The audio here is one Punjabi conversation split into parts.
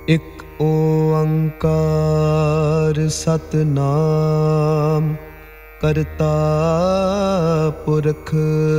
ਇਕ ਓੰਕਾਰ ਸਤਿਨਾਮ ਕਰਤਾ ਪੁਰਖ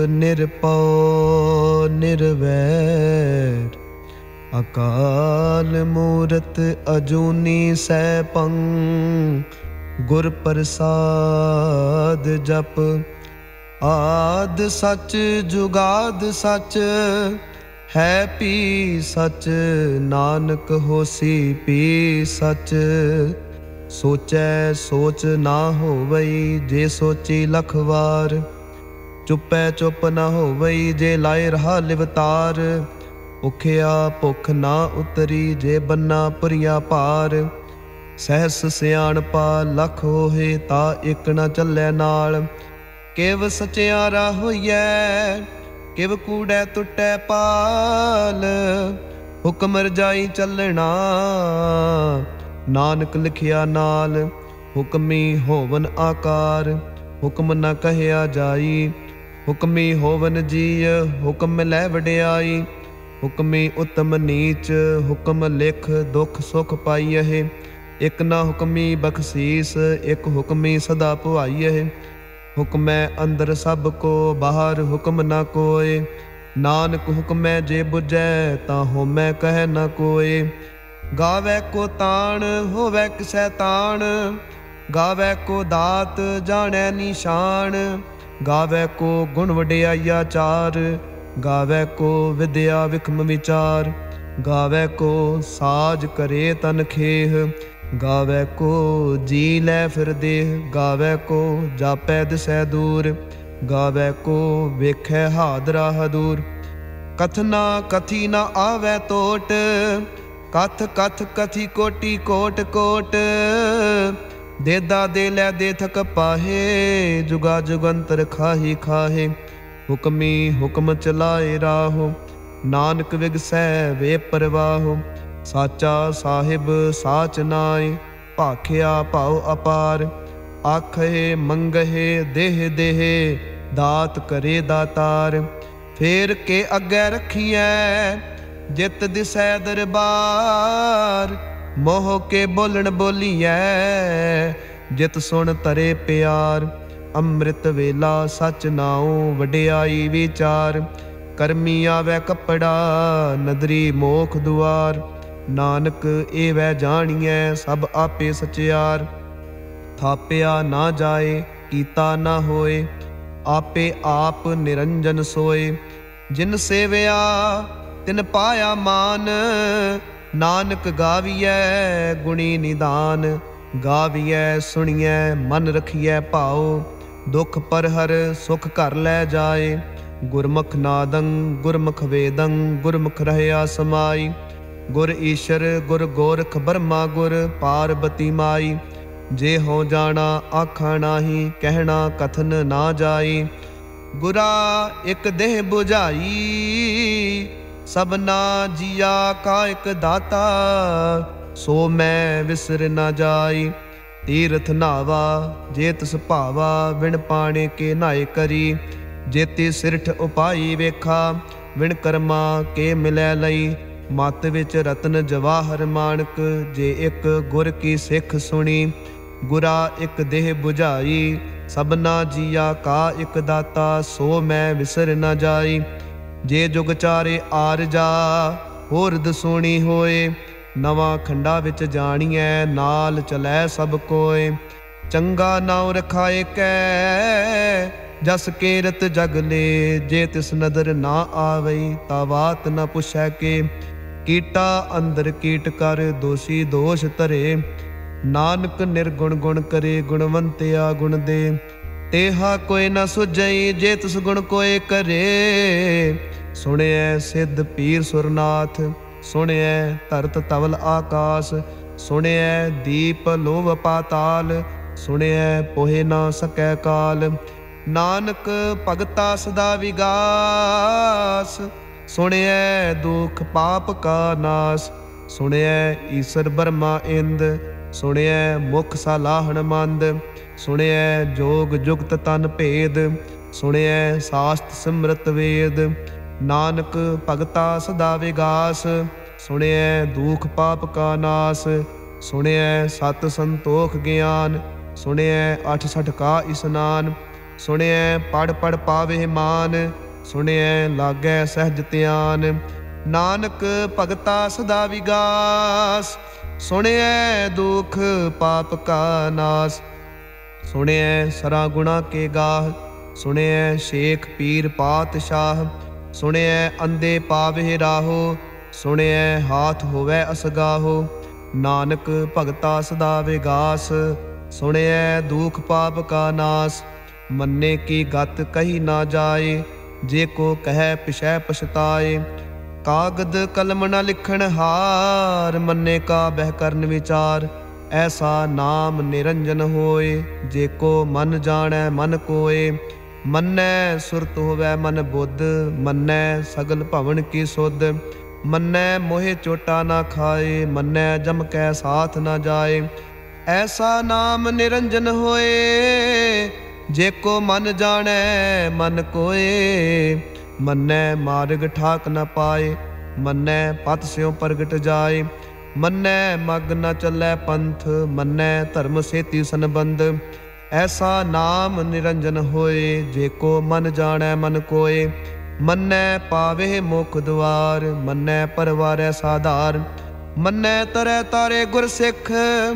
ਨਿਰਭਉ ਨਿਰਵੈਰ ਅਕਾਲ ਮੂਰਤ ਅਜੂਨੀ ਸੈਭੰ ਗੁਰ ਪ੍ਰਸਾਦ ਜਪ ਆਦ ਸਚ ਜੁਗਾਦ ਸਚ ਹੈ ਪੀ ਸਚ ਨਾਨਕ ਹੋਸੀ ਪੀ ਸਚ ਸੋਚੈ ਸੋਚ ਨਾ ਹੋਵਈ ਜੇ ਸੋਚੀ ਲਖ ਵਾਰ ਚੁੱਪੈ ਚੁੱਪ ਨਾ ਹੋਵਈ ਜੇ ਲਾਏ ਰਹਾ ਲਿਵਤਾਰ ਭੁਖਿਆ ਭੁੱਖ ਨਾ ਉਤਰੀ ਜੇ ਬੰਨਾ ਭਰੀਆ ਭਾਰ ਸਹਿਸ ਸਿਆਣਪਾ ਲਖ ਹੋਏ ਤਾ ਇਕ ਨਾ ਚੱਲੈ ਨਾਲ ਕਿਵ ਸਚਿਆਰਾ ਹੋਈਐ ਕਿਵ ਕੂੜੈ ਟੁੱਟੈ ਪਾਲ ਹੁਕਮ ਰਜਾਈ ਚੱਲਣਾ ਨਾਨਕ ਲਿਖਿਆ ਨਾਲ ਹੁਕਮੀ ਹੋਵਨ ਆਕਾਰ ਹੁਕਮ ਨਾ ਕਹਿਆ ਜਾਈ ਹੁਕਮੀ ਹੋਵਨ ਜੀਅ ਹੁਕਮ ਲੈ ਵਡਿਆਈ ਹੁਕਮੀ ਉਤਮ ਨੀਚ ਹੁਕਮ ਲਿਖ ਦੁਖ ਸੁਖ ਪਾਈਐ ਇਕ ਨਾ ਹੁਕਮੀ ਬਖਸ਼ੀਸ ਇਕ ਹੁਕਮੀ ਸਦਾ ਭਵਾਈਐ ਹੁਕਮੈ ਅੰਦਰ ਸਭ ਕੋ ਬਾਹਰ ਹੁਕਮ ਨਾ ਕੋਏ ਨਾਨਕ ਹੁਕਮੈ ਜੇ ਬੁਝੈ ਤਾਂ ਹੋਮੈ ਕਹਿ ਨਾ ਕੋਏ ਗਾਵੈ ਕੋ ਤਾਣ ਹੋਵੈ ਕਿਸੈ ਤਾਣ ਗਾਵੈ ਕੋ ਦਾਤ ਜਾਣੈ ਨਿਸ਼ਾਨ ਗਾਵੈ ਕੋ ਗੁਣ ਵਡਿਆਈਆ ਚਾਰ ਗਾਵੈ ਕੋ ਵਿਦਿਆ ਵਿਖਮ ਵਿਚਾਰ ਗਾਵੈ ਕੋ ਸਾਜ ਕਰੇ ਤਨ ਖੇਹ ਗਾਵੈ ਕੋ ਜੀ ਲੈ ਫਿਰ ਦੇਹ ਗਾਵੈ ਕੋ ਜਾਪੈ ਦਿਸੈ ਦੂਰ ਗਾਵੈ ਕੋ ਵੇਖੈ ਹਾਦਰਾ ਹਦੂਰ ਕਥਨਾ ਕਥੀ ਨਾ ਆਵੈ ਤੋਟ ਕਥ ਕਥ ਕਥੀ ਕੋਟੀ ਕੋਟ ਕੋਟ ਦੇਦਾ ਦੇ ਲੈ ਦੇ ਥਕ ਪਾਹੇ ਜੁਗਾ ਜੁਗੰਤਰ ਖਾਹੀ ਖਾਹੇ ਹੁਕਮੀ ਹੁਕਮ ਚਲਾਏ ਰਾਹੋ ਨਾਨਕ ਵਿਗਸੈ ਵੇ ਪਰਵਾਹੋ ਸਾਚਾ ਸਾਹਿਬ ਸਾਚ ਨਾਏ ਭਾਖਿਆ ਭਾਉ ਅਪਾਰ ਆਖੇ ਮੰਗਹਿ ਦੇਹ ਦੇਹ ਦਾਤ ਕਰੇ ਦਾਤਾਰ ਫੇਰ ਕੇ ਅੱਗੇ ਰੱਖੀਐ ਜਿਤ ਦਿਸੈ ਦਰਬਾਰ ਮੋਹ ਕੇ ਬੋਲਣ ਬੋਲੀਐ ਜਿਤ ਸੁਣ ਤਰੇ ਪਿਆਰ ਅੰਮ੍ਰਿਤ ਵੇਲਾ ਸਚ ਨਾਉ ਵਡਿਆਈ ਵਿਚਾਰ ਕਰਮੀ ਆਵੈ ਕੱਪੜਾ ਨਦਰੀ ਮੋਖ ਦੁਆਰ ਨਾਨਕ ਏਵੈ ਜਾਣੀਐ ਸਭ ਆਪੇ ਸਚਿਆਰ ਥਾਪਿਆ ਨਾ ਜਾਏ ਕੀਤਾ ਨਾ ਹੋਏ ਆਪੇ ਆਪ ਨਿਰੰਜਨ ਸੋਏ ਜਿਨ ਸੇਵਿਆ ਤਿਨ ਪਾਇਆ ਮਾਨ ਨਾਨਕ ਗਾਵੀਐ ਗੁਣੀ ਨਿਦਾਨ ਗਾਵੀਐ ਸੁਣੀਐ ਮਨ ਰਖੀਐ ਭਾਉ ਦੁਖ ਪਰ ਹਰ ਸੁਖ ਘਰ ਲੈ ਜਾਏ ਗੁਰਮੁਖ ਨਾਦੰ ਗੁਰਮੁਖ ਵੇਦੰ ਗੁਰਮੁਖ ਰਹਿਆ ਸਮਾਈ ਗੁਰ ਈਸ਼ਰ ਗੁਰ ਗੋਰਖ ਬਰਮਾ ਗੁਰ ਪਾਰਬਤੀ ਮਾਈ ਜੇ ਹੋ ਜਾਣਾ ਆਖਾ ਨਾਹੀ ਕਹਿਣਾ ਕਥਨ ਨਾ ਜਾਈ ਗੁਰਾ ਇਕ ਦੇਹ 부ਝਾਈ ਸਭਨਾ ਜੀਆ ਕਾ ਇਕ ਦਾਤਾ ਸੋ ਮੈਂ ਵਿਸਰ ਨਾ ਜਾਈ ਤੀਰਥ ਨਾਵਾ ਜੇ ਤਿਸ ਭਾਵਾ ਵਿਣ ਪਾਣੇ ਕੇ ਨਾਏ ਕਰੀ ਜੇਤੀ ਸਿਰਠ ਉਪਾਈ ਵੇਖਾ ਵਿਣ ਕਰਮਾ ਕੇ ਮਿਲੈ ਲਈ ਮਤ ਵਿੱਚ ਰਤਨ ਜਵਾਹਰ ਮਾਣਕ ਜੇ ਇੱਕ ਗੁਰ ਕੀ ਸਿੱਖ ਸੁਣੀ ਗੁਰਾ ਇੱਕ ਦੇਹ 부ਝਾਈ ਸਭਨਾ ਜੀਆ ਕਾ ਇੱਕ ਦਾਤਾ ਸੋ ਮੈਂ ਵਿਸਰ ਨਾ ਜਾਈ ਜੇ ਜੁਗ ਚਾਰੇ ਆਰਜਾ ਹੋਰ ਦਸੂਣੀ ਹੋਏ ਨਵਾਂ ਖੰਡਾ ਵਿੱਚ ਜਾਣੀਐ ਨਾਲ ਚਲੈ ਸਭ ਕੋਏ ਚੰਗਾ ਨਾਉ ਰਖਾਏ ਕੈ ਜਸ ਕੀਰਤ ਜਗ ਲੇ ਜੇ ਤਿਸ ਨਦਰ ਨਾ ਆਵਈ ਤਾ ਬਾਤ ਨਾ ਪੁੱਛੈ ਕੇ ਕੀਟਾ ਅੰਦਰ ਕੀਟ ਕਰ ਦੋਸ਼ੀ ਦੋਸ਼ ਧਰੇ ਨਾਨਕ ਨਿਰਗੁਣ ਗੁਣ ਕਰੇ ਗੁਣਵੰਤਿਆ ਗੁਣ ਦੇ ਤੇਹਾ ਕੋਈ ਨਾ ਸੁਝਈ ਜੇ ਤਿਸ ਗੁਣ ਕੋਏ ਕਰੇ ਸੁਣਿਐ ਸਿੱਧ ਪੀਰ ਸੁਰਨਾਥ ਸੁਣਿਐ ਧਰਤ ਤਵਲ ਆਕਾਸ ਸੁਣਿਐ ਦੀਪ ਲੋਭ ਪਾਤਾਲ ਸੁਣਿਐ ਪੋਹੇ ਨਾ ਸਕੈ ਕਾਲ ਨਾਨਕ ਭਗਤਾ ਸਦਾ ਵਿਗਾਸ ਸੁਣਿਐ ਦੁਖ ਪਾਪ ਕਾ ਨਾਸ ਸੁਣਿਐ ਈਸਰ ਬਰਮਾ ਇੰਦ ਸੁਣਿਐ ਮੁਖ ਸਲਾਹਣ ਮੰਦ ਸੁਣਿਐ ਜੋਗ ਜੁਗਤ ਤਨ ਭੇਦ ਸੁਣਿਐ ਸਾਸਤ ਸਿਮਰਤ ਵੇਦ ਨਾਨਕ ਭਗਤਾ ਸਦਾ ਵਿਗਾਸ ਸੁਣਿਐ ਦੁਖ ਪਾਪ ਕਾ ਨਾਸ। ਸੁਣਿਐ ਸਤ ਸੰਤੋਖ ਗਿਆਨ। ਸੁਣਿਐ 68 ਕਾ ਇਸਨਾਨ। ਸੁਣਿਐ ਪੜ ਪੜ ਪਾਵੇ ਮਾਨ। ਸੁਣਿਐ ਲਾਗੈ ਸਹਿਜ ਧਿਆਨ। ਨਾਨਕ ਭਗਤਾ ਸਦਾ ਵਿਗਾਸ। ਸੁਣਿਐ ਦੁਖ ਪਾਪ ਕਾ ਨਾਸ। ਸੁਣਿਐ ਸਰਾ ਗੁਣਾ ਕੇ ਗਾਹ। ਸੁਣਿਐ ਸ਼ੇਖ ਪੀਰ ਪਾਤਸ਼ਾਹ। ਸੁਣਿਐ ਅੰਧੇ ਪਾਵੇ ਰਾਹੋ। ਸੁਣਿਐ ਹਾਥ ਹੋਵੈ ਅਸਗਾਹੋ। ਨਾਨਕ ਭਗਤਾ ਸਦਾ ਵਿਗਾਸ। ਸੁਣਿਐ ਦੁਖ ਪਾਪ ਕਾ ਨਾਸ। ਮੰਨੇ ਕੀ ਗਤ ਕਹੀ ਨਾ ਜਾਏ। ਜੇ ਕੋ ਕਹਿ ਪਿਛੈ ਪਛਤਾਏ। ਕਾਗਦ ਕਲਮ ਨ ਲਿਖਣ ਹਾਰ। ਮੰਨੇ ਕਾ ਬਹਿ ਕਰਨ ਵਿਚਾਰ। ਐਸਾ ਨਾਮ ਨਿਰੰਜਨ ਹੋਏ। ਜੇ ਕੋ ਮਨ ਜਾਣੈ ਮਨ ਕੋਏ। ਮੰਨੈ ਸੁਰਤ ਹੋਵੈ ਮਨ ਬੁੱਧ। ਮੰਨੈ ਸਗਲ ਭਵਨ ਕੀ ਸੁਧ। ਮੰਨੈ ਮੋਹਿ ਚੋਟਾ ਨਾ ਖਾਏ। ਮੰਨੈ ਜਮ ਕੈ ਸਾਥ ਨਾ ਜਾਏ। ਐਸਾ ਨਾਮ ਨਿਰੰਜਨ ਹੋਏ। ਜੇ ਕੋ ਮਨ ਜਾਣੈ ਮਨ ਕੋਏ। ਮੰਨੈ ਮਾਰਗ ਠਾਕ ਨ ਪਾਏ। ਮੰਨੈ ਪਤ ਸਿਉ ਪ੍ਰਗਟ ਜਾਏ। ਮੰਨੈ ਮਗ ਨ ਚੱਲੈ ਪੰਥ। ਮੰਨੈ ਧਰਮ ਸੇਤੀ ਸੰਬੰਧ। ਐਸਾ ਨਾਮ ਨਿਰੰਜਨ ਹੋਏ। ਜੇ ਕੋ ਮਨ ਜਾਣੈ ਮਨ ਕੋਏ। ਮੰਨੈ ਪਾਵੇ ਮੁਖ ਦੁਆਰ। ਮੰਨੈ ਪਰਵਾਰੈ ਸਾਧਾਰ। ਮੰਨੈ ਤਰੈ ਤਾਰੇ ਗੁਰ ਸਿੱਖ।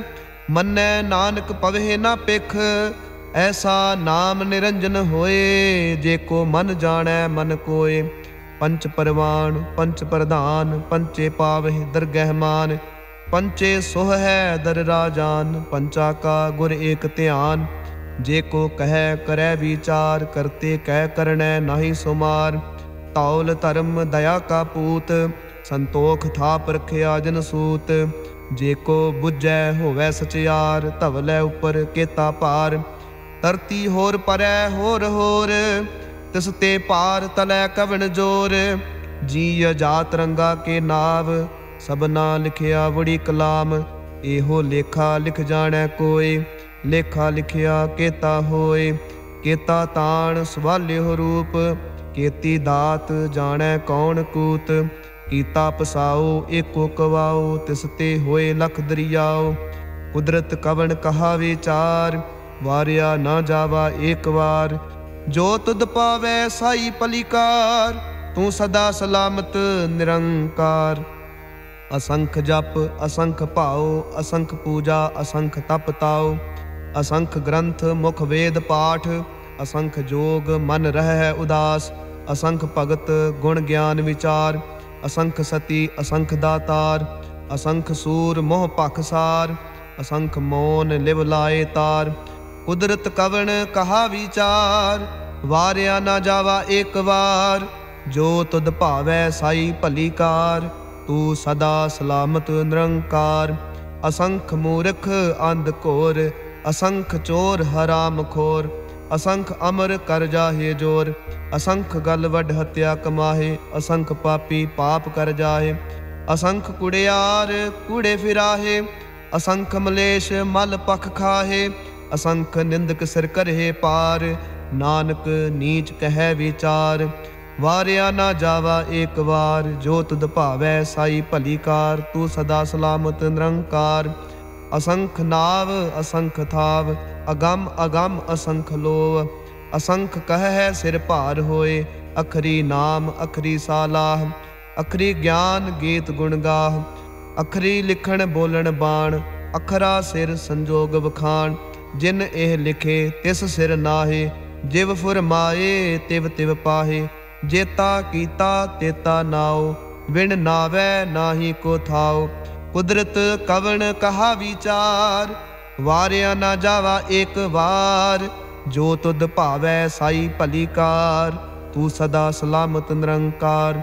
ਮੰਨੈ ਨਾਨਕ ਪਵੇ ਨਾ ਪਿਖ। ਐਸਾ ਨਾਮ ਨਿਰੰਜਨ ਹੋਏ। ਜੇ ਕੋ ਮਨ ਜਾਣੈ ਮਨ ਕੋਏ। ਪੰਚ ਪਰਵਾਨ ਪੰਚ ਪ੍ਰਧਾਨ। ਪੰਚੇ ਪਾਵਹਿ ਦਰਗਹਿ ਮਾਨ। ਪੰਚੇ ਸੋਹ ਹੈ ਦਰ ਰਾਜਾਨ। ਪੰਚਾ ਕਾ ਗੁਰ ਏਕ ਧਿਆਨ। ਜੇ ਕੋ ਕਹਿ ਕਰੈ ਵਿਚਾਰ। ਕਰਤੇ ਕਹਿ ਕਰਣੈ ਨਾਹੀ ਸੁਮਾਰ। ਧੌਲ ਧਰਮ ਦਇਆ ਕਾ ਪੂਤ। ਸੰਤੋਖ ਥਾਪ ਰਖਿਆ ਜਨ ਸੂਤ। ਜੇ ਕੋ ਬੁਝੈ ਹੋਵੈ ਸਚਿਆਰ। ਧਵਲੈ ਉਪਰ ਕੇਤਾ ਭਾਰ। ਧਰਤੀ ਹੋਰ ਪਰੈ ਹੋਰ ਹੋਰ। ਤਿਸ ਤੇ ਪਾਰ ਤਲੈ ਕਵਣ ਜੋਰ। ਜੀ ਜਾਤ ਰੰਗਾ ਕੇ ਨਾਵ। ਸਭਨਾ ਲਿਖਿਆ ਵੜੀ ਕਲਾਮ। ਇਹੋ ਲੇਖਾ ਲਿਖ ਜਾਣੈ ਕੋਇ। ਲੇਖਾ ਲਿਖਿਆ ਕੇਤਾ ਹੋਏ। ਕੇਤਾ ਤਾਣ ਸਵਾਲਿਓ ਰੂਪ। ਕੇਤੀ ਦਾਤ ਜਾਣੈ ਕੌਣ ਕੂਤ। ਕੀਤਾ ਪਸਾਓ ਏਕੋ ਕਵਾਓ। ਤਿਸ ਤੇ ਹੋਏ ਲਖ ਦਰਿਆਓ। ਕੁਦਰਤ ਕਵਣ ਕਹਾ ਵਿਚਾਰ। ਵਾਰਿਆ ਨਾ ਜਾਵਾ ਏਕ ਵਾਰ। ਜੋ ਤੁਧ ਪਾਵੈ ਸਾਈ ਪਲੀਕਾਰ। ਤੂੰ ਸਦਾ ਸਲਾਮਤ ਨਿਰੰਕਾਰ। ਅਸੰਖ ਜਪ ਅਸੰਖ ਭਾਉ। ਅਸੰਖ ਪੂਜਾ ਅਸੰਖ ਤਪ ਤਾਉ। ਅਸੰਖ ਗ੍ਰੰਥ ਮੁਖ ਵੇਦ ਪਾਠ। ਅਸੰਖ ਜੋਗ ਮਨ ਰਹਿ ਉਦਾਸ। ਅਸੰਖ ਭਗਤ ਗੁਣ ਗਿਆਨ ਵਿਚਾਰ। ਅਸੰਖ ਸਤੀ ਅਸੰਖ ਦਾਤਾਰ। ਅਸੰਖ ਸੂਰ ਮੋਹ ਪਖਸਾਰ। ਅਸੰਖ ਮੋਨ ਲਿਵ ਲਾਏ ਤਾਰ। ਕੁਦਰਤ ਕਵਣ ਕਹਾ ਵਿਚਾਰ। ਵਾਰਿਆ ਨਾ ਜਾਵਾ ਏਕ ਵਾਰ। ਜੋ ਤੁਧ ਭਾਵੈ ਸਾਈ ਭਲੀ ਕਾਰ। ਤੂੰ ਸਦਾ ਸਲਾਮਤ ਨਿਰੰਕਾਰ। ਅਸੰਖ ਮੂਰਖ ਅੰਧ ਘੋਰ। ਅਸੰਖ ਚੋਰ ਹਰਾਮ ਖੋਰ। ਅਸੰਖ ਅਮਰ ਕਰ ਜਾਹੇ ਜੋਰ। ਅਸੰਖ ਗਲ ਵੱਡ ਹੱਤਿਆ ਕਮਾਹੇ। ਅਸੰਖ ਪਾਪੀ ਪਾਪ ਕਰ ਜਾਹੇ। ਅਸੰਖ ਕੁੜਿਆਰ ਕੂੜੇ ਫਿਰਾਹੇ। ਅਸੰਖ ਮਲੇਸ਼ ਮਲ ਪਖ ਖਾਹੇ। ਅਸੰਖ ਨਿੰਦਕ ਸਿਰ ਕਰਹਿ ਪਾਰ। ਨਾਨਕ ਨੀਚ ਕਹਿ ਵਿਚਾਰ। ਵਾਰਿਆ ਨਾ ਜਾਵਾ ਏਕ ਵਾਰ। ਜੋ ਤੁਧ ਭਾਵੈ ਸਾਈ ਭਲੀ ਕਾਰ। ਤੂੰ ਸਦਾ ਸਲਾਮਤ ਨਿਰੰਕਾਰ। ਅਸੰਖ ਨਾਵ ਅਸੰਖ ਥਾਵ। ਅਗੰਮ ਅਗੰਮ ਅਸੰਖ ਲੋਵ। ਅਸੰਖ ਕਹਿ ਸਿਰ ਭਾਰ ਹੋਏ। ਅਖਰੀ ਨਾਮ ਅਖਰੀ ਸਾਲਾਹ। ਅਖਰੀ ਗਿਆਨ ਗੀਤ ਗੁਣ ਗਾਹ। ਅਖਰੀ ਲਿਖਣ ਬੋਲਣ ਬਾਣ। ਅਖਰਾ ਸਿਰ ਸੰਜੋਗ ਵਖਾਣ। ਜਿਨ ਇਹ ਲਿਖੇ ਤਿਸ ਸਿਰ ਨਾਹੇ। ਜਿਵ ਫੁਰਮਾਏ ਤਿਵ ਤਿਵ ਪਾਹੇ। ਜੇਤਾ ਕੀਤਾ ਤੇਤਾ ਨਾਉ। ਵਿਣ ਨਾਵੈ ਨਾਹੀ ਕੋ ਥਾਉ। ਕੁਦਰਤ ਕਵਣ ਕਹਾ ਵਿਚਾਰ। ਵਾਰਿਆ ਨਾ ਜਾਵਾ ਏਕ ਵਾਰ। ਜੋ ਤੁਧ ਭਾਵੈ ਸਾਈ ਭਲੀ ਕਾਰ। ਤੂੰ ਸਦਾ ਸਲਾਮਤ ਨਿਰੰਕਾਰ।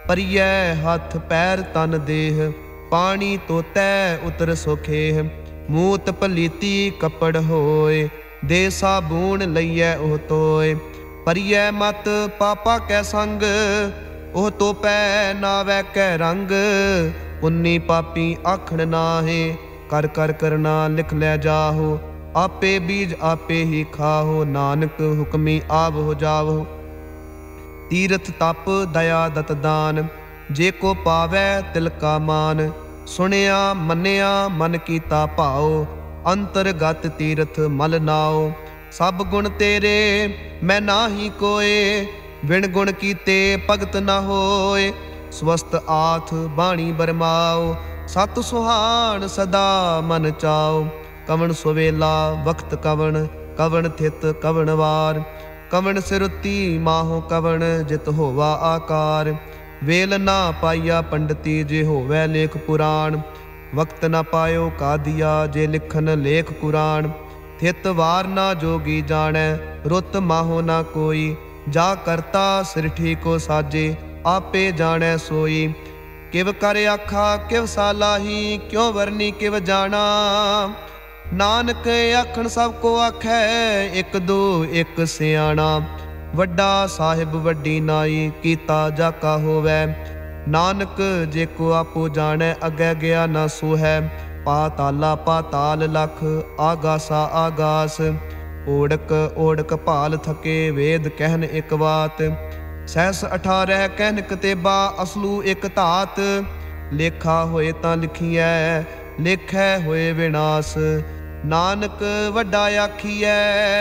ਪਰੀਐ ਹੱਥ ਪੈਰ ਤਨ ਦੇਹ। ਪਾਣੀ ਤੋਤੈ ਉਤਰ ਸੁਖੇਹ। ਮੂਤ ਪਲੀਤੀ ਕੱਪੜ ਹੋਏ। ਦੇ ਸਾਬੂਣ ਲਈਐ ਉਹ ਤੋਏ। ਪਰੀਐ ਮਤ ਪਾਪਾ ਕੈ ਸੰਗ। ਉਹ ਤੋਪੈ ਨਾਵੈ ਕੈ ਰੰਗ। ਪੁੰਨੀ ਪਾਪੀ ਆਖਣ ਨਾਹੇ। ਕਰ ਕਰ ਕਰਨਾ ਲਿਖ ਲੈ ਜਾਹੋ। ਆਪੇ ਬੀਜ ਆਪੇ ਹੀ ਖਾਹੋ। ਨਾਨਕ ਹੁਕਮੀ ਆਵ ਹੋ ਜਾਵੋ। ਤੀਰਥ ਤਪ ਦਇਆ ਦਤ ਦਾਨ। ਜੇ ਕੋ ਪਾਵੈ ਤਿਲ ਕਾ ਮਾਨ। ਸੁਣਿਆ ਮੰਨਿਆ ਮਨ ਕੀਤਾ ਭਾਉ, ਅੰਤਰਗਤ ਤੀਰਥ ਮਲ ਨਾਉ। ਸਭ ਗੁਣ ਤੇਰੇ ਮੈਂ ਨਾਹੀ ਕੋਏ, ਵਿਣ ਗੁਣ ਕੀਤੇ ਭਗਤ ਨਾ ਹੋਏ। ਸਵਸਤ ਆਥ ਬਾਣੀ ਬਰਮਾਓ, ਸਤ ਸੁਹਾਣ ਸਦਾ ਮਨ ਚਾਓ। ਕਵਣ ਸੁਵੇਲਾ ਵਕਤ ਕਵਣ, ਕਵਣ ਥਿਤ ਕਵਣ ਵਾਰ। ਕਵਣ ਸਿਰੁਤੀ ਮਾਹੋ ਕਵਣ, ਜਿਤ ਹੋਵਾ ਆਕਾਰ। ਵੇਲ ਨਾ ਪਾਈਆ ਪੰਡਤੀ, ਜੇ ਹੋਵੈ ਲੇਖ ਪੁਰਾਣ। ਵਕਤ ਨਾ ਪਾਇਓ ਕਾਦੀਆ, ਜੇ ਲਿਖਨ ਲੇਖ ਕੁਰਾਨ। ਥਿਤ ਵਾਰ ਨਾ ਜੋਗੀ ਜਾਣੈ, ਰੁੱਤ ਮਾਹੋ ਨਾ ਕੋਈ। ਜਾ ਕਰਤਾ ਸਿਰਠੀ ਕੋ ਸਾਜੇ, ਆਪੇ ਜਾਣੈ ਸੋਈ। ਕਿਵ ਕਰ ਆਖਾ ਕਿਵ ਸਾਲਾਹੀ, ਕਿਉ ਵਰਨੀ ਕਿਵ ਜਾਣਾ। ਨਾਨਕ ਆਖਣ ਸਭ ਕੋ ਆਖੈ, ਇੱਕ ਦੋ ਇੱਕ ਸਿਆਣਾ। ਵੱਡਾ ਸਾਹਿਬ ਵੱਡੀ ਨਾਈ, ਕੀਤਾ ਜਾਕਾ ਹੋਵੈ। ਨਾਨਕ ਜੇ ਕੋ ਆਪੋ ਜਾਣੈ, ਅੱਗੇ ਗਿਆ ਨਾ ਸੋਹੈ। ਪਾਤਾਲਾ ਪਾਤਾਲ ਲਖ, ਆਗਾਸਾ ਆਗਾਸ। ਓੜਕ ਓੜਕ ਭਾਲ ਥਕੇ, ਵੇਦ ਕਹਿਨ ਇੱਕ ਬਾਤ। ਸਹਿਸ 18 ਕਹਿਨ ਕਤੇਬਾ, ਅਸਲੂ ਇੱਕ ਧਾਤ। ਲੇਖਾ ਹੋਏ ਤਾਂ ਲਿਖੀਐ, ਲੇਖੈ ਹੋਏ ਵਿਨਾਸ਼। ਨਾਨਕ ਵੱਡਾ ਆਖੀਐ,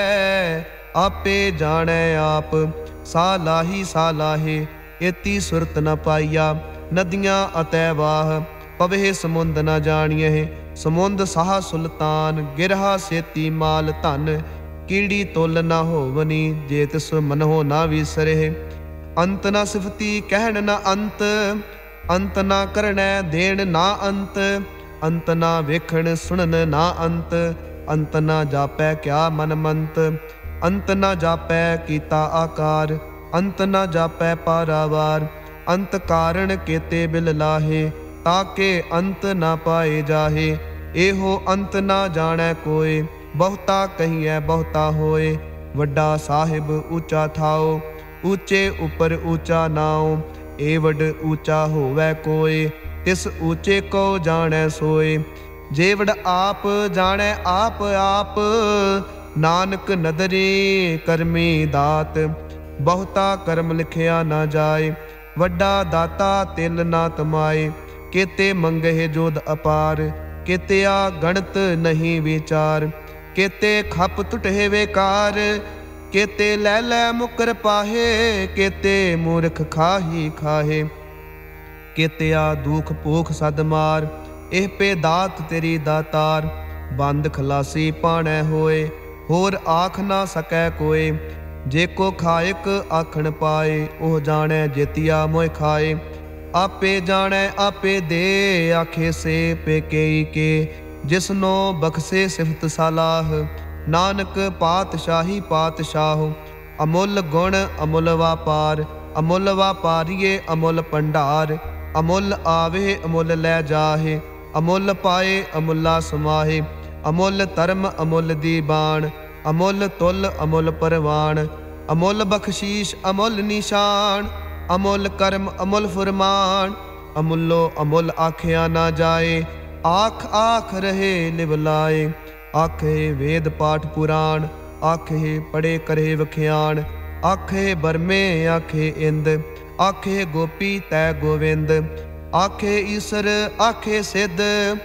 ਆਪੇ ਜਾਣੈ ਆਪ। ਸਾਲਾਹੀ ਸਾਲਾਹੇ, ਏਤੀ ਸੁਰਤ ਨ ਪਾਈਆ। ਨਦੀਆਂ ਅਤੈ ਵਾਹ, ਪਵੇ ਸਮੁੰਦ ਨ ਜਾਣੀਐ। ਸਮੁੰਦ ਸਾਹ ਸੁਲਤਾਨ, ਗਿਰਹਾ ਸੇਤੀ ਮਾਲ ਧਨ। ਕੀੜੀ ਤੁਲ ਨ ਹੋਵਨੀ, ਜੇ ਤਿਸ ਮਨਹੁ ਨ ਵਿਸਰੇ। ਅੰਤ ਨ ਸਿਫਤੀ ਕਹਿਣ ਨ ਅੰਤ, ਅੰਤ ਨ ਕਰਣੈ ਦੇਣ ਨ ਅੰਤ। ਅੰਤ ਨ ਵੇਖਣ ਸੁਣਨ ਨ ਅੰਤ, ਅੰਤ ਨ ਜਾਪੈ ਕਿਆ ਮਨ ਮੰਤ। ਅੰਤ ਨ ਜਾਪੈ ਕੀਤਾ ਆਕਾਰ, ਅੰਤ ਨ ਜਾਪੈ ਪਾਰਾਵਾਰ। ਅੰਤ ਕਾਰਣ ਕੇਤੇ ਬਿਲ ਲਾਹੇ, ਤਾਕੇ ਅੰਤ ਨ ਪਾਏ ਜਾਹੇ। ਇਹੋ ਅੰਤ ਨ ਜਾਣੈ ਕੋਇ, ਬਹੁਤਾ ਕਹੀਐ ਬਹੁਤਾ ਹੋਏ। ਵੱਡਾ ਸਾਹਿਬ ਉੱਚਾ ਥਾਓ, ਉੱਚੇ ਉੱਪਰ ਉੱਚਾ ਨਾਉ। ਏਵਡ ਉੱਚਾ ਹੋਵੈ ਕੋਇ, ਤਿਸ ਉੱਚੇ ਕੋ ਜਾਣੈ ਸੋਏ। ਜੇਵਡ ਆਪ ਜਾਣੈ ਆਪ ਆਪ, ਨਾਨਕ ਨਦਰੀ ਕਰਮੀ ਦਾਤ। ਬਹੁਤਾ ਕਰਮ ਲਿਖਿਆ ਨਾ ਜਾਏ, ਵੱਡਾ ਦਾਤਾ ਤਿਲ ਨਾ ਤਮਾਏ। ਕੇਤੇ ਮੰਗਹਿ ਜੋਧ ਅਪਾਰ, ਕੇਤਿਆ ਗਣਤ ਨਹੀਂ ਵਿਚਾਰ। ਕੇਤੇ ਖਪ ਟੁਟਹਿ ਵੇਕਾਰ, ਕੇਤੇ ਲੈ ਲੈ ਮੁਕਰ ਪਾਹੇ। ਕੇਤੇ ਮੂਰਖ ਖਾਹੀ ਖਾਹੇ, ਕੇਤਿਆ ਦੁਖ ਭੂਖ ਸਦ ਮਾਰ। ਇਹ ਪੇ ਦਾਤ ਤੇਰੀ ਦਾਤਾਰ, ਬੰਦ ਖਲਾਸੀ ਪਾਣੈ ਹੋਏ। ਹੋਰ ਆਖ ਨਾ ਸਕੈ ਕੋਇ, ਜੇ ਕੋ ਖਾਇਕ ਆਖਣ ਪਾਏ। ਉਹ ਜਾਣੈ ਜੇਤੀਆ ਮੋਇ ਖਾਏ। ਆਪੇ ਜਾਣੈ ਆਪੇ ਦੇ, ਆਖੇ ਸੇ ਪੇਕੇਈ ਕੇ। ਜਿਸਨੋ ਬਖਸ਼ੇ ਸਿਫਤ ਸਲਾਹ, ਨਾਨਕ ਪਾਤਸ਼ਾਹੀ ਪਾਤਸ਼ਾਹ। ਅਮੁੱਲ ਗੁਣ ਅਮੁੱਲ ਵਾਪਾਰ, ਅਮੁੱਲ ਵਾਪਾਰੀਏ ਅਮੁੱਲ ਭੰਡਾਰ। ਅਮੁੱਲ ਆਵੇ ਅਮੁੱਲ ਲੈ ਜਾਹੇ, ਅਮੁੱਲ ਪਾਏ ਅਮੁੱਲਾ ਸਮਾਹੇ। ਅਮੁੱਲ ਧਰਮ ਅਮੁੱਲ ਦੀਬਾਨ, ਅਮੁੱਲ ਤੁਲ ਅਮੁੱਲ ਪਰਵਾਨ। ਅਮੁੱਲ ਬਖਸ਼ੀਸ਼ ਅਮੁੱਲ ਨਿਸ਼ਾਨ, ਅਮੁੱਲ ਕਰਮ ਅਮੁੱਲ ਫੁਰਮਾਨ। ਅਮੁੱਲੋ ਅਮੁੱਲ ਆਖਿਆ ਨਾ ਜਾਏ, ਆਖ ਆਖ ਰਹੇ ਲਿਵ ਲਾਏ। ਆਖੇ ਵੇਦ ਪਾਠ ਪੁਰਾਣ, ਆਖੇ ਪੜੇ ਕਰੇ ਵਖਿਆਣ। ਆਖੇ ਬਰਮੇ ਆਖੇ ਇੰਦ, ਆਖੇ ਗੋਪੀ ਤੈ ਗੋਵਿੰਦ। ਆਖੇ ਈਸਰ ਆਖੇ ਸਿੱਧ,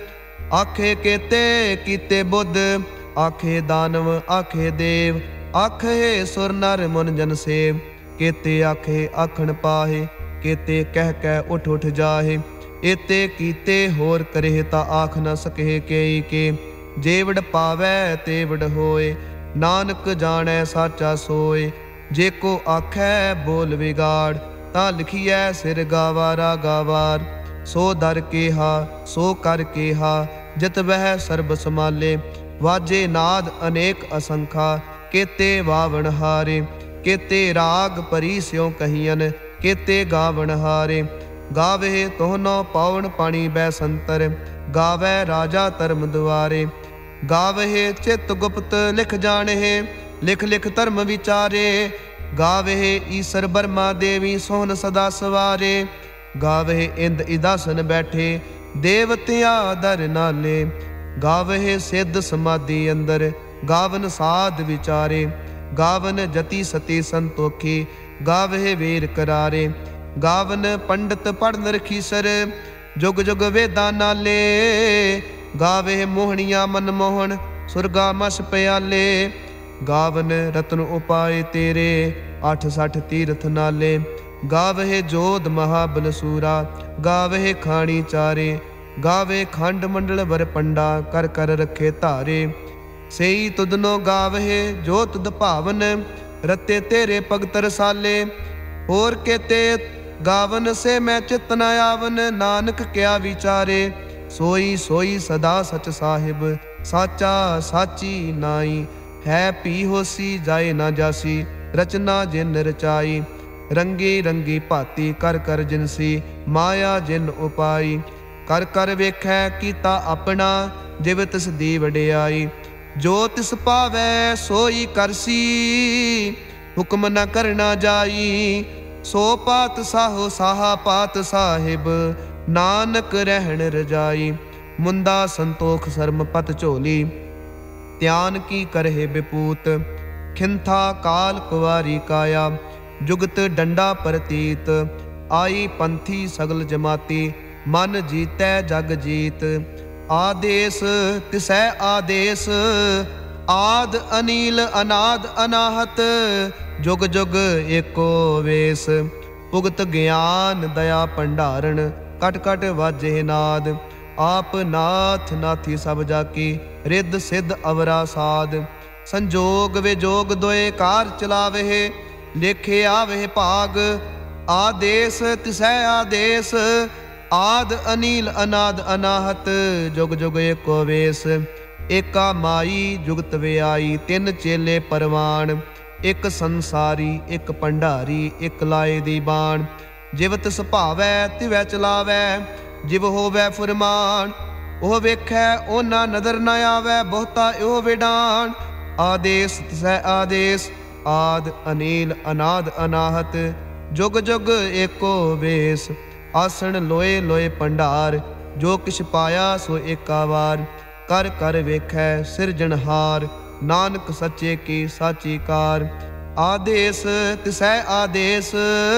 ਆਖੇ ਕੇਤੇ ਕੀਤੇ ਬੁੱਧ। ਆਖੇ ਦਾਨਵ ਆਖੇ ਦੇਵ, ਆਖੇ ਸੁਰ ਨਰ ਮਨ ਜਨ ਸੇਵ। ਕੇਤੇ ਆਖੇ ਆਖਣ ਪਾਹੇ, ਕੇਤੇ ਕਹਿ ਕਹਿ ਉਠ ਉਠ ਜਾਹੇ। ਏਤੇ ਕੀਤੇ ਹੋਰ ਕਰੇ ਤਾ ਆਖ ਨ ਸਕਹਿ ਕੇਈ ਕੇ। ਜੇਵੜ ਪਾਵੈ ਤੇਵੜ ਹੋਏ, ਨਾਨਕ ਜਾਣੈ ਸਾਚਾ ਸੋਏ। ਜੇ ਕੋ ਆਖੈ ਬੋਲ ਵਿਗਾੜ, ਤਾਂ ਲਿਖੀਐ ਸਿਰ ਗਾਵਾਰਾ ਗਾਵਾਰ। ਸੋ ਦਰ ਕੇਹਾ ਸੋ ਕਰ ਕੇਹਾ, ਜਿਤ ਵਹਿ ਸਰਬ ਸਮਾਲੇ। ਵਾਜੇ ਨਾਦ ਅਨੇਕ ਅਸੰਖਾ, ਕੇਤੇ ਵਾਵਣ ਹਾਰੇ। ਕੇਤੇ ਰਾਗ ਭਰੀ ਸਿਉ ਕਹੀਅਨ, ਕੇਤੇ ਗਾਵਣ ਹਾਰੇ। ਗਾਵੇ ਤੋਹਨੋ ਪਾਵਨ ਪਾਣੀ ਬੈ ਸੰਤਰ, ਗਾਵੈ ਰਾਜਾ ਧਰਮ ਦੁਆਰੇ। ਗਾਵਹਿ ਚਿਤ ਗੁਪਤ ਲਿਖ ਜਾਣਹਿ, ਲਿਖ ਲਿਖ ਧਰਮ ਵਿਚਾਰੇ। ਗਾਵਹਿ ਈਸਰ ਬਰਮਾ ਦੇਵੀ ਸੋਹਨ ਸਦਾ ਸਵਾਰੇ। ਗਾਵਹਿ ਇੰਦ ਇਦਾਸਨ ਬੈਠੇ, ਦੇਵਤਿਆ ਦਰ ਨਾਲੇ। ਗਾਵਹਿ ਸਿੱਧ ਸਮਾਧੀ ਅੰਦਰ, ਗਾਵਨ ਸਾਧ ਵਿਚਾਰੇ। ਗਾਵਨ ਜਤੀ ਸਤੀ ਸੰਤੋਖੀ, ਗਾਵਹਿ ਵੀਰ ਕਰਾਰੇ। ਗਾਵਨ ਪੰਡਤ ਪੜਨ ਰਖੀਸਰ, ਜੁਗ ਜੁਗ ਵੇਦਾਂ ਨਾਲੇ। ਗਾਵੇ ਮੋਹਣੀਆਂ ਮਨਮੋਹਣ, ਸੁਰਗਾ ਮਸ ਪਿਆਲੇ। ਗਾਵਨ ਰਤਨ ਉਪਾਏ ਤੇਰੇ, 68 ਤੀਰਥ ਨਾਲੇ। ਗਾਵਹਿ ਜੋਧ ਮਹਾਬਲ ਸੂਰਾ, ਗਾਵਹਿ ਖਾਣੀ ਚਾਰੇ। ਗਾਵੇ ਖੰਡ ਮੰਡਲ ਵਰ ਪੰਡਾ, ਕਰ ਕਰ ਰਖੇ ਧਾਰੇ। ਸਈ ਤੁਧਨੋ ਗਾਵਹਿ ਜੋ ਤੁਧ ਭਾਵਨ, ਰਤੇ ਤੇਰੇ ਭਗਤ ਰਸਾਲੇ। ਹੋਰ केते गावन से मैं चित न आवन, नानक क्या विचारे। सोई सोई सदा सच साहिब, साचा साची नाई। है पी होसी जाए ना जासी, रचना जिन रचाई। रंगी रंगी भाती कर कर जिनसी, माया जिन उपाई। कर कर वेखै कीता अपना, जिव तिस दी वडियाई। जो तिस पावै सोई करसी, हुक्म न करना जाई। सो पात साहो साहा पात साहिब, नानक रहन रजाई। मुंदा संतोख शर्म पत झोली, त्यान की करहे विपूत। खिंथा काल कुवारी काया, जुगत डंडा प्रतीत। आई पंथी सगल जमाती, मन जीतै जग जीत। आदेश तिसै आदेश, आद अनील अनाद अनाहत। जुग जुग एको वेस, भुगत ज्ञान दया भंडारण। कट कट वाजे नाद, आप नाथ नाथी सब जाकी। रिद सिद्ध अवरा साध, संजोग विजोग दोए कार चलावे। लेखे आवे भाग, आदेश तिसै आदेश। आद अनील अनाद अनाहत, जुग जुग एको वेस। एका माई जुगत व्याई, तिन चेले परवान। एक संसारी एक भंडारी, एक लाए दी बाण। जिव तिस भावै तिवै चलावै, जिव होवै फुरमान। ओह वेखै ओना नदर न आवै, बहुता एहो विडान। आदेश तिसै आदेश, आद अनील अनाद अनाहत। जुग जुग एको वेस, आसन लोए लोए भंडार। जो किछ पाया सो एका वार, कर कर वेखै सिरजनहार। नानक सच्चे की साची कार। आदेश तिसै आदेश,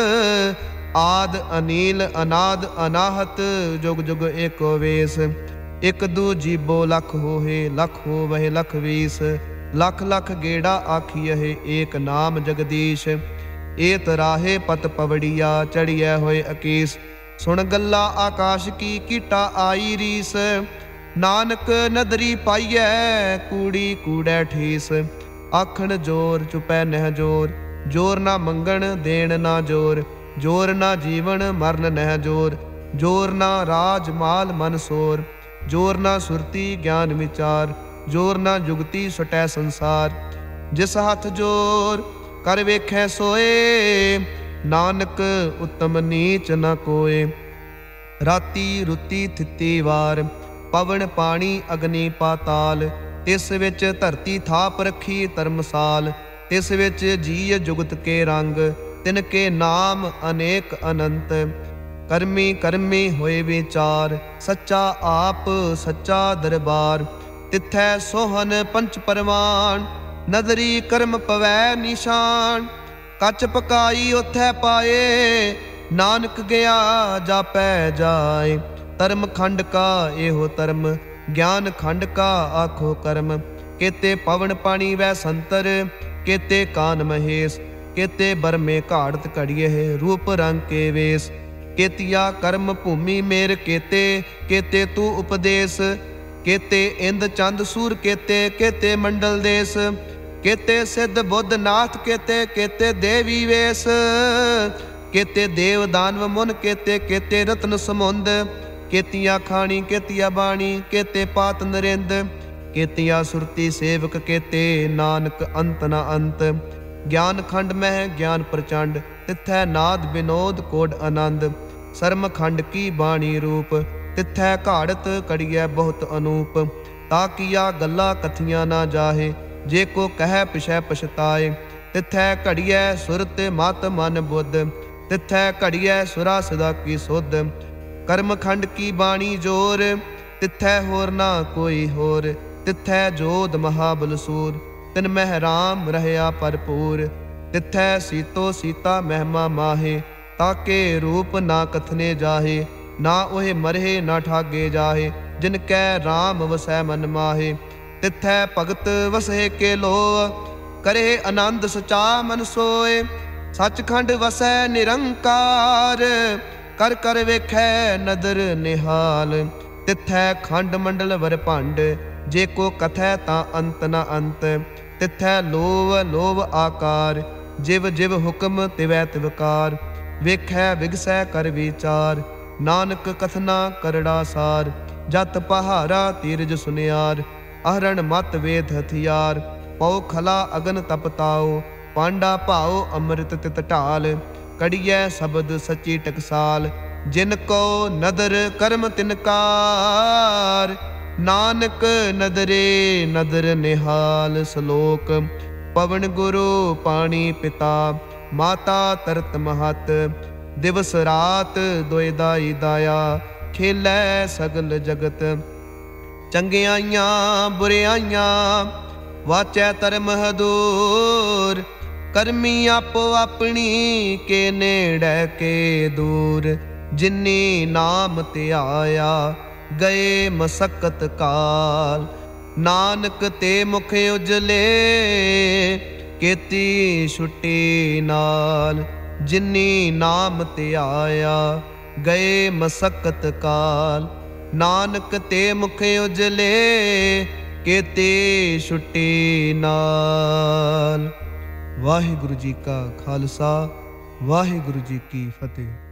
आद अनील अनाद अनाहत। जुग जुग एको वेस, एक दू जीबो लख होहे, लख हो वह लख वीस। लख लख गेड़ा आखियहे, एक नाम जगदीश। एत राहे पत पवड़िया, चढ़िया होए अकीस। सुन गल्ला आकाश की, कीटा आई रीस। नानक नदरी पाइयै, कूड़ी कूड़ै ठीस। आखण जोर चुपै नह जोर, जोर ना मंगण देण ना जोर। जोर ना जीवन मरण नह जोर, जोर ना राज माल मन सोर। जोर ना सुरती ज्ञान विचार, जोर ना जुगती सटै संसार। जिस हथ जोर कर वेखै सोए, नानक उत्तम नीच न कोय। राती रुती थिती वार, पवन पानी अग्नि पाताल। तिस विच धरती थाप रखी धर्मसाल। तिस विच जीय जुगत के रंग, तिनके नाम अनेक अनंत। करमी करमी होए विचार, सच्चा आप सच्चा दरबार। तिथै सोहन पंच परवान, नदरी कर्म पवै निशान। कच पकाई उथै पाए, नानक गया जापै जाए। धर्म खंड का एहो धर्म, ज्ञान खंड का आखो कर्म। केते पवन पानी वै संतर, केते कान महेश। केते बरमे घाड़त घड़िए, रूप रंग के वेश। केतिया कर्म भूमि मेर केते, केते तू उपदेश। केते इंद चंद सूर केते, केते मंडल देश। केते सिद्ध बुद्ध नाथ केते, केते देवी वेश। केते देव दानव मुन केते, केते रत्न समुंद। केतिया खानी केतिया बाणी, केते पात नरिंद। केतिया सुरती सेवक केते, नानक अंत न अंत। ज्ञान खंड मह ज्ञान प्रचंड, तिथै नाद विनोद कोड आनंद। शर्म खंड की बाणी रूप, तिथै घाड़त कड़ियै बहुत अनूप। ताकिया गल्ला कथियां ना जाहे, जे को कह पिछै पछताए। तिथै घड़ियै सुरत मत मन बुद्ध, तिथै घड़ियै सुरा सदा की सुध। कर्म खंड की बाणी जोर, तिथै होर ना कोई होर। तिथै जोध महाबल सूर, तिन मह राम रहया भरपूर। तिथै सीतो सीता महिमा माहे, ताके रूप ना कथने जाहे। ना ओहे मरहे ना ठागे जाहे, जिन कै राम वसै मन माहे। तिथै भगत वसहे के लोह, करे आनंद सचा मन सोए। सचखंड वसै निरंकार, कर कर वेखै नदर निहाल। तिथै खंड मंडल वर भंड, जे को कथै तां अंत न अंत। तिथै लोभ लोभ आकार, जिव जिव हुक्म तिवै तिवकार। वेखै विगसै कर विचार, नानक कथना करड़ा सार। जत पहारा तीरज सुनियार, आहरण मत वेद हथियार। पौ खला अगन तपताओ, पांडा भाओ अमृत तित ढाल। कड़ियै शब्द सची टकसाल, जिन को नदर कर्म तिनकार। नानक नदरे नदर निहाल। श्लोक। पवन गुरु पानी पिता, माता तरत महत। दिवस रात दोए दाई दाया, खेलै सगल जगत। चंगियाइयां बुरियाइयां, वाचै धर्म हदूर। करमी आपो अपनी, के नेड़ै के दूर। जिन्नी नाम ध्याया, गए मसक्कत काल। नानक ते मुख उजले, केती छुट्टी नाल। जिन्नी नाम ध्याया, गए मसक्कत काल। नानक ते मुख उजले, केती छुट्टी नाल। वाहिगुरु जी का खालसा, वाहिगुरु जी की फतेह।